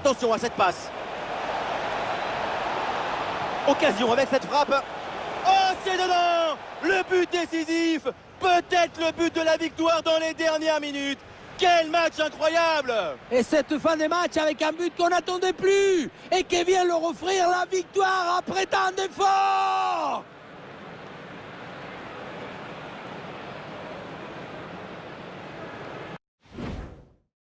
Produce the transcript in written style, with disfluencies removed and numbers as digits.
Attention à cette passe. Occasion avec cette frappe. Oh, c'est dedans! Le but décisif! Peut-être le but de la victoire dans les dernières minutes. Quel match incroyable! Et cette fin de match avec un but qu'on n'attendait plus et qui vient leur offrir la victoire après tant d'efforts!